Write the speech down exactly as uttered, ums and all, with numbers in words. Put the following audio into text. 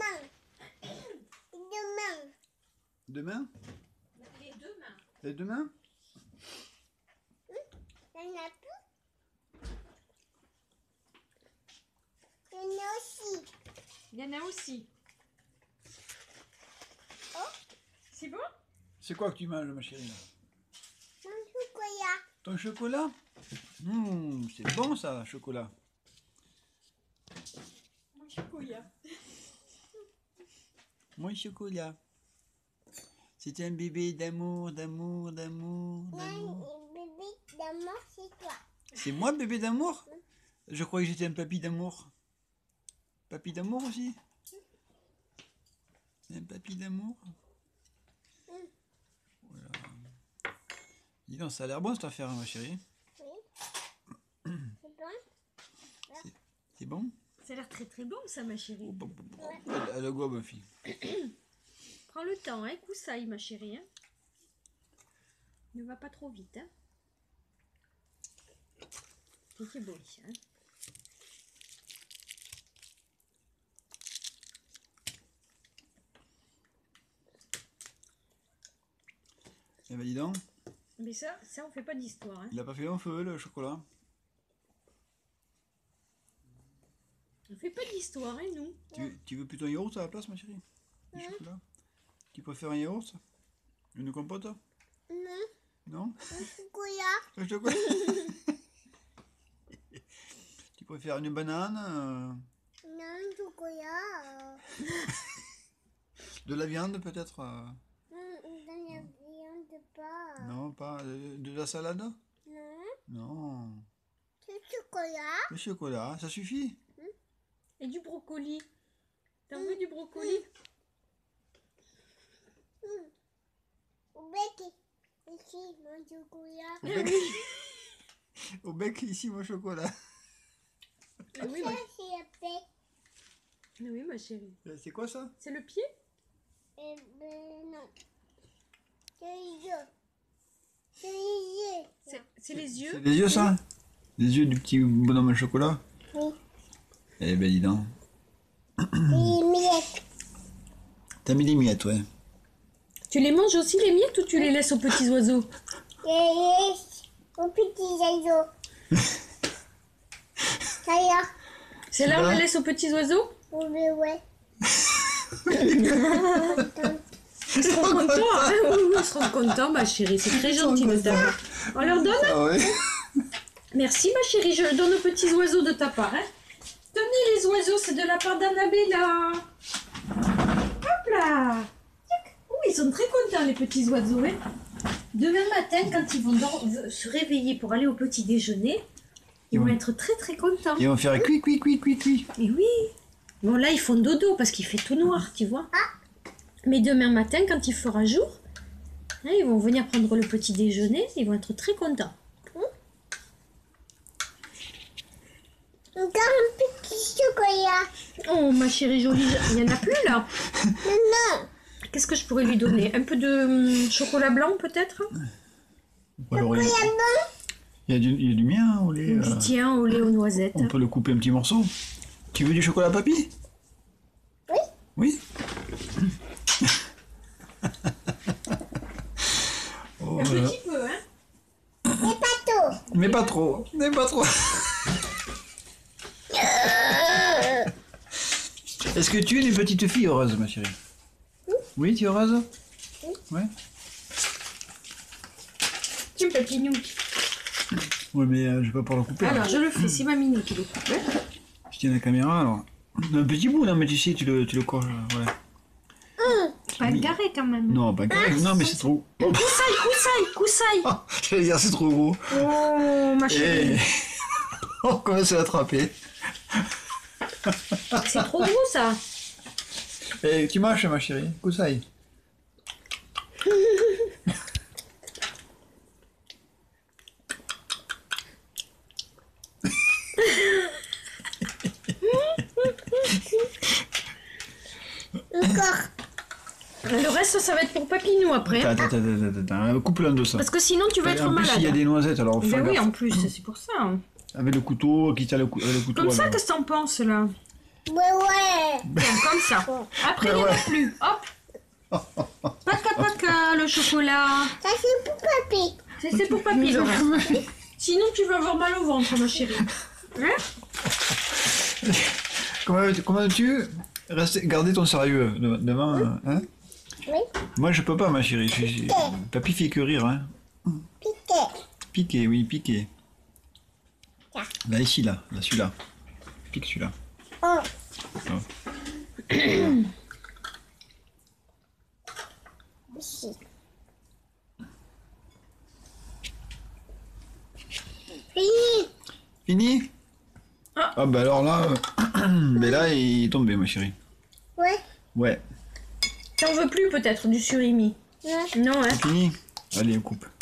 Demain. Demain? Les deux mains. Les deux mains? Il y en a plus. Il y en a aussi. Il y en a aussi. Oh, C'est bon? C'est quoi que tu manges, ma chérie? mon chocolat. Ton chocolat? Mmh, c'est bon ça, chocolat. Mon chocolat. Mon chocolat. C'est un bébé d'amour, d'amour, d'amour, d'amour. Non, bébé d'amour, c'est toi. C'est moi, bébé d'amour? Je croyais que j'étais un papy d'amour. Papy d'amour aussi? C'est un papy d'amour? Voilà. Dis donc, ça a l'air bon cette affaire, hein, ma chérie. Oui. C'est bon? C'est bon? Ça a l'air très très bon ça ma chérie. Elle, elle a quoi, ma fille? Prends le temps, hein, coussaille ma chérie. Hein. Ne va pas trop vite. Hein. C'est beau ici. Hein. Eh ben dis donc. Mais ça, ça on fait pas d'histoire. Hein. Il a pas fait long feu, le chocolat. On fait pas d'histoire, hein, nous. Tu, tu veux plutôt un yaourt à la place, ma chérie? Du chocolat? Tu préfères un yaourt? Une compote? Non, Non? mon chocolat. Le chocolat? Tu préfères une banane? euh, Non, chocolat. Euh... De la viande peut-être? euh, Non, dans la viande pas. Non, pas. euh, De la salade? Non, Non. c'est chocolat. Le chocolat, ça suffit? Et du brocoli. T'en veux du brocoli? Au bec, ici, mon chocolat. Au bec, Au bec, ici, mon chocolat. Ah oui, Ça, ma... c'est le bec. Ah oui, ma chérie. Euh, C'est quoi ça? C'est le pied? Eh ben, non. C'est les yeux. C'est les yeux. C'est c'est les C'est yeux? les yeux, ça? Les yeux du petit bonhomme au chocolat? Oui. Eh ben, dis donc. Les miettes. T'as mis les miettes, ouais. Tu les manges aussi les miettes ou tu les laisses aux petits oiseaux? Les aux petits oiseaux. Ça y est. C'est là où on vrai? les laisse aux petits oiseaux? Oui, mais ouais. Ils seront contents, hein? Oui, oui, ils seront contents, ma chérie. C'est très gentil de ta part. On leur donne? Ah ouais? Merci, ma chérie. Je le donne aux petits oiseaux de ta part. Hein? Tenez les oiseaux, c'est de la part d'Annabella. Hop là. Oh, ils sont très contents, les petits oiseaux. Hein? Demain matin, quand ils vont dor- se réveiller pour aller au petit déjeuner, ils vont être très très contents. Ils vont faire cuit, cuit, cuit, cuit, cuit. Et oui. Bon, là, ils font dodo parce qu'il fait tout noir, tu vois. Mais demain matin, quand il fera jour, hein, ils vont venir prendre le petit déjeuner. Ils vont être très contents. Encore un petit chocolat. Oh, ma chérie jolie, il n'y en a plus là. Non, Qu'est-ce que je pourrais lui donner? Un peu de hum, chocolat blanc peut-être? Ou alors, il y a- il y a du, il y a du mien au lait. Ou du euh, tien au lait aux noisettes. On peut le couper un petit morceau. Tu veux du chocolat, papy? Oui. Oui? Oh, Un voilà. petit peu, hein? mais pas tout. Mais pas trop, mais pas trop. Est-ce que tu es une petite fille heureuse, ma chérie? Oui, tu es heureuse? Ouais. Tiens, papinou. Oui, mais euh, je vais pas pouvoir le couper. Alors, là. je le fais, c'est Mamie qui le coupe. Hein. Je tiens la caméra, alors. Un petit bout, non, mais tu sais, tu le, tu le coches, euh, ouais. Pas Oui. carré quand même. Non, pas carré, non, mais c'est trop... Oh, Coussaille, coussaille, coussaille. oh, j'allais dire, c'est trop gros. Oh, ma chérie. Et... On commence à l'attraper. C'est trop gros ça. Et tu marches, ma chérie, coussaille. Encore. Le reste, ça va être pour Papinou après. Attends, attends, attends, attends, attends, coupe-le en deux, ça. Parce que sinon, tu vas être En plus, malade. il y a des noisettes, alors fais Ben oui, gaffe. en plus, c'est pour ça. Avec le couteau, qui tient le, cou avec le couteau. Comme ça, alors. qu'est-ce que t'en penses là? Ouais, ouais. Tiens, comme ça. Après, il n'y en a plus. Hop. Paca paca, le chocolat. Ça, c'est pour papy. C'est c'est pour papy, le reste. Sinon, tu vas avoir mal au ventre, ma chérie. Hein? Comment, comment tu rester, garder ton sérieux de- devant euh, hein? Oui. Moi, je peux pas, ma chérie. Je- je- Papy fait que rire. Hein. Piqué. Piqué, oui, piqué. Tiens. Là, ici, là. Là, celui-là. Pique celui-là. Oh. Oh. Ici. Fini. Fini? Ah. Ah, bah alors là, euh, mais là, il est tombé, ma chérie. Ouais. Ouais. T'en veux plus peut-être du surimi? Ouais. Non, hein? C'est fini? Allez, on coupe.